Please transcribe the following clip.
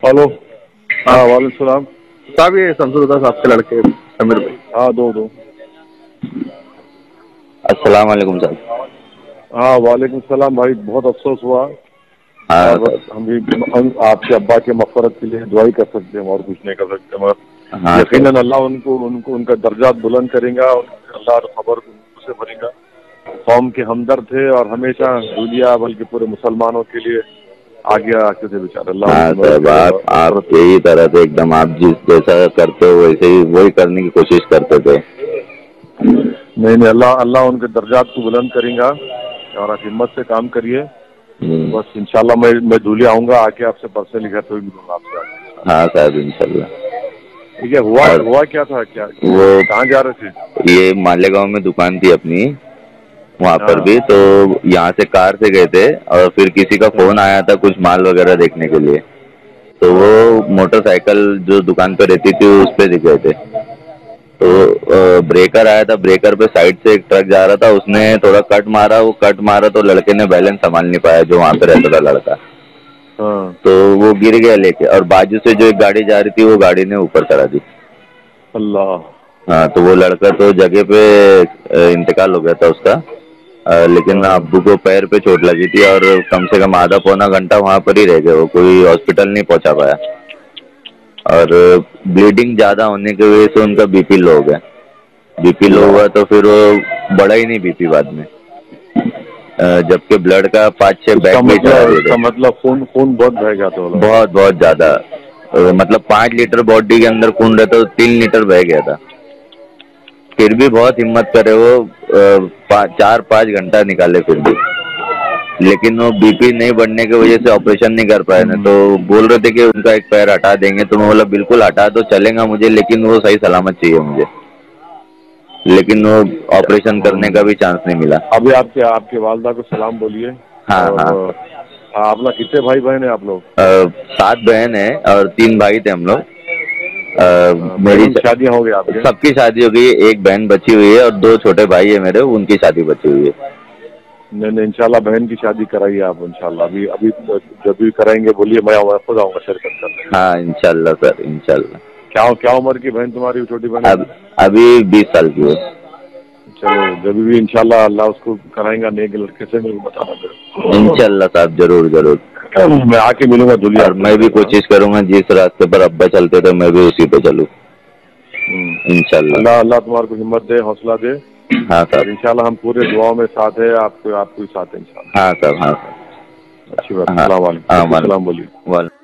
Hello. हाँ हाँ वालेकुम सलाम। साहब, ये शमसुद्दौला साहब के लड़के समीर भाई। हाँ दो दो। अस्सलाम वालेकुम साहब। हाँ वालेकुम सलाम भाई, बहुत अफसोस हुआ। हाँ और बस साहब। हम आपके अब्बा के मग़फ़िरत के लिए दुआ ही कर सकते हैं और कुछ नहीं कर सकते, मगर हाँ सर। यकीनन अल्लाह उनको उनको उनका दर्जा बुलंद करेगा। अल्लाह खबर उनको से भरेगा। कौम के हमदर्द थे और हमेशा दुनिया बल्कि पूरे मुसलमानों के लिए आगे आके थे बेचारे। अल्लाह हाँ उनकी मदद साहब, करे, आप मग़फ़िरत करे। यही तरह से एकदम आप जिस जैसा करते हो वैसे ही वही करने की कोशिश करते थे। नहीं नहीं, अल्लाह अल्लाह उनके दर्जात को बुलंद करेगा और आप हिम्मत से काम करिए। तो हम्म। बस इंशाल्लाह मैं धूले आऊंगा, आके आपसे पर्सनली लिखा तो मिलूंगा आपसे आके इंशाल्लाह। हाँ साहब, इंशाल्लाह। ठीक है। हुआ और हुआ क्या था, क्या वो कहाँ जा रहे थे? ये मालेगांव में दुकान थी अपनी, वहाँ पर हाँ भी तो यहाँ से कार से गए थे और फिर किसी का हाँ फोन आया था कुछ माल वगैरह देखने के लिए। तो हाँ वो मोटरसाइकिल जो दुकान पे रहती थी उस पे दिख रहे थे। तो हाँ ब्रेकर आया था, ब्रेकर पे साइड से एक ट्रक जा रहा था, उसने थोड़ा कट मारा, वो कट मारा तो लड़के ने बैलेंस संभाल नहीं पाया जो वहाँ पे रहता था लड़का। हाँ। तो वो गिर गया लेके, और बाजू से जो एक गाड़ी जा रही थी वो गाड़ी ने ऊपर करा दी। अल्लाह। हाँ, तो वो लड़का तो जगह पे इंतकाल हो गया था उसका। लेकिन हाँ। अब्बू को पैर पे चोट लगी थी और कम से कम आधा पौना घंटा वहाँ पर ही रह गए, वो कोई हॉस्पिटल नहीं पहुँचा पाया। और ब्लीडिंग ज़्यादा होने की वजह से उनका बीपी लो हो गया। BP low Allah. हुआ तो फिर वो बढ़ा ही नहीं बीपी बाद में। जबकि ब्लड का 5-6 इसका बैग भी चढ़ा मतलब दिए थे। इसका मतलब खून खून बहुत बह गया था वो लोग। बहुत बहुत ज़्यादा। मतलब 5 लीटर बॉडी के अंदर खून रहता तो 3 लीटर बह गया था। फिर भी बहुत हिम्मत करे वो, 4-5 घंटा निकाले फिर भी। लेकिन वो बीपी नहीं बढ़ने की वजह से ऑपरेशन नहीं कर पाए ना, तो बोल रहे थे कि उनका एक पैर हटा देंगे, तो मैं बोला बिल्कुल हटा तो चलेगा मुझे, लेकिन वो सही सलामत चाहिए मुझे। लेकिन वो ऑपरेशन करने का भी चांस नहीं मिला। अभी आपके आपके वालदा को सलाम बोलिए। हाँ और हाँ। आप लोग कितने भाई बहन हैं आप लोग? 7 बहन है और 3 भाई थे हम लोग। मेरी बहनों की शादियां हो गई आपके? सबकी शादी हो गई है, एक बहन बची हुई है और 2 छोटे भाई है मेरे, उनकी शादी बची हुई है। नहीं नहीं, इंशाल्लाह बहन की शादी कराइए आप इंशाल्लाह। अभी अभी जब भी कराएंगे बोलिए, मैं खुद आऊंगा शिरकत करने। हाँ इंशाल्लाह सर, इंशाल्लाह। क्या क्या उम्र की बहन तुम्हारी, छोटी बहन अब अभी? अभी 20 साल की है। चलो, जब भी इंशाल्लाह अल्लाह उसको कराएंगा नेक लड़के से, मेरे को बताना फिर। इंशाल्लाह साहब, जरूर जरूर। मैं आके मिलूंगा दूल्हे और आपसे मैं भी इंशाल्लाह। कोशिश करूंगा जिस रास्ते पर अब्बा चलते थे मैं भी उसी पे चलूँ। इंशाल्लाह। अल्लाह अल्लाह तुम्हारे को हिम्मत दे, हौसला दे। हाँ और साहब। इंशाल्लाह हम पूरे दुआओं में साथ है, आपको आपको भी साथ है इंशाल्लाह। हाँ साहब। हाँ साहब। अच्छी बात। हाँ अस्सलाम वालेकुम, हाँ। सबको सलाम बोलिए। वाल